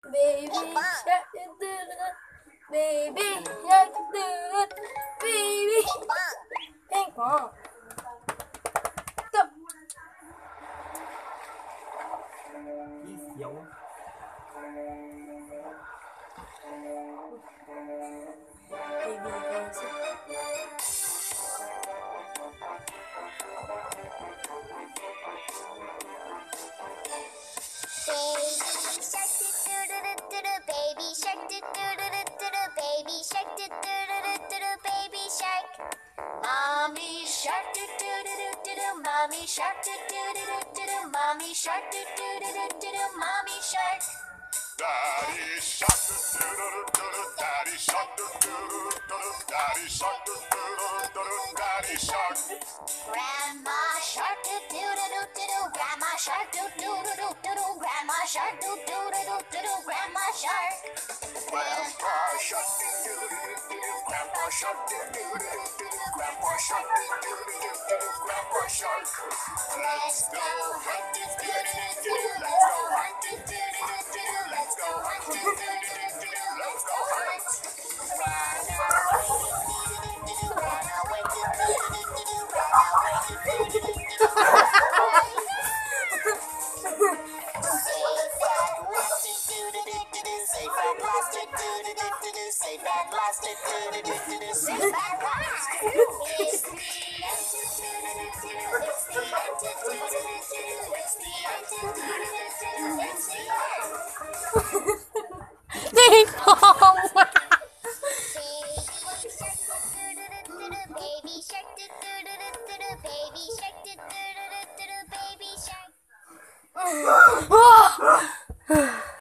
Baby shark, baby shark, baby ping pong. Go. Dấu. Baby goes. Baby shark, do do do do do do, baby shark, do do do do do do, baby shark. Mommy shark, do do do do do do, mommy shark, do do do do do do, mommy shark, do do do do do do, mommy shark. Daddy shark, do do do do do, daddy shark, do do do do do, daddy shark, do do do do do, daddy shark. Grandma shark, do do do do do do, grandma shark, do do do do do do, grandma shark, do do do do do do, grandma shark. Grandpa shark, do do do do do, grandpa shark, do do do do do, grandpa shark, do do do do do, grandpa shark. Let's go hunt, do do do do do, let's go hunt, do do do do do, let's go hunt, do do do do do, let's go hunt. Run away, do do do do, run away, do do do do do, run away, do do do do do, run away. Safe at last, do do do do do, safe at last, do do do do do, safe at last.